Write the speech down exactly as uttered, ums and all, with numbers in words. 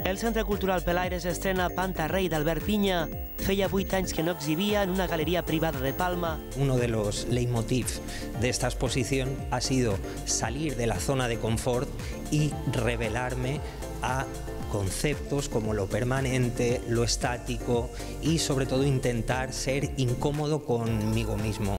El Centre Cultural Pelaires estrena Pantarrey d'Albert Pinya. Feia vuit anys que no exhibía en una galería privada de Palma. Uno de los leitmotiv de esta exposición ha sido salir de la zona de confort y revelarme a conceptos como lo permanente, lo estático y sobre todo intentar ser incómodo conmigo mismo.